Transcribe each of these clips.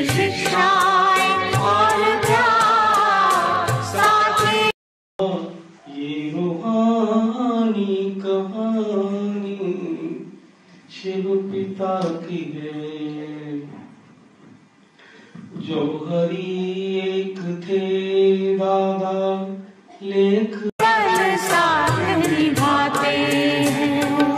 शिक्षाएं और प्यार साथी। ये रूहानी कहानी शिव पिता की है। जौहरी एक थे दादा लेख साथ निभाते हैं।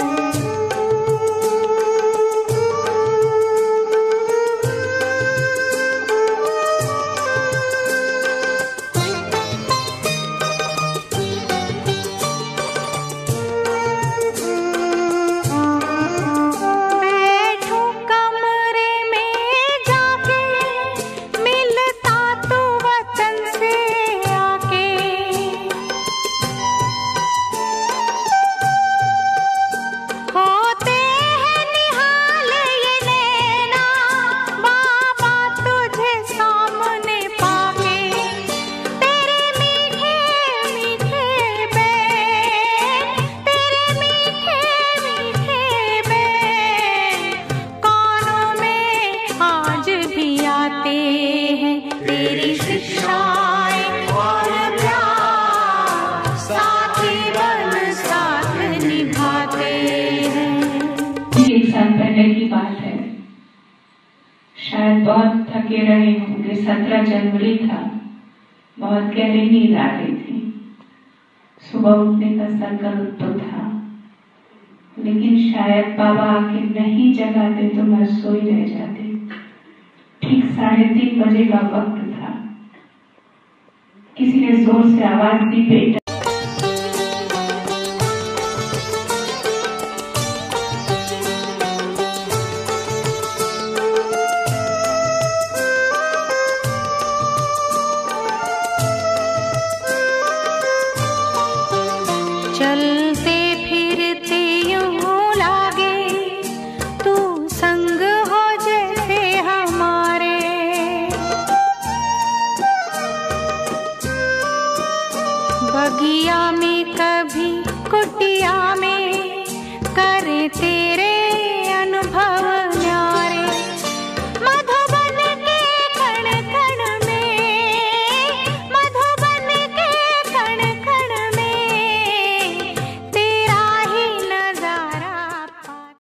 तेरी शिक्षाएं और प्यार साथी बन साथ निभाते हैं। एक साल पहले की बात है, शायद बहुत थके रहे होंगे। 17 जनवरी था, बहुत गहरी नींद आ गई थी। सुबह उठने का संकल्प तो था, लेकिन शायद बाबा आके नहीं जगाते तो मैं सोई रह जाती। ठीक 3:30 बजे का वक्त था। किसी ने जोर से आवाज दी, बेटा। चलते फिरते यूं लागे तू संग हो जैसे हमारे। बगिया में कभी कुटिया में करे तेरे अनुभव